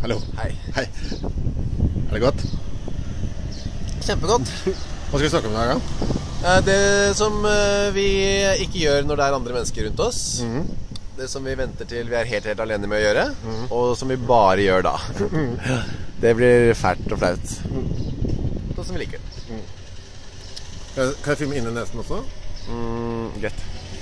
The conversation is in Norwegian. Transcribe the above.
Hallo. Hei. Hei. Er det godt? Kjempegodt. Hva skal vi snakke om i dag, da? Det som vi ikke gjør når det er andre mennesker rundt oss. Det som vi venter til vi er helt alene med å gjøre, og som vi bare gjør da. Det blir fælt og flaut. Sånn som vi liker. Kan jeg filme inn i nesen også? Greit.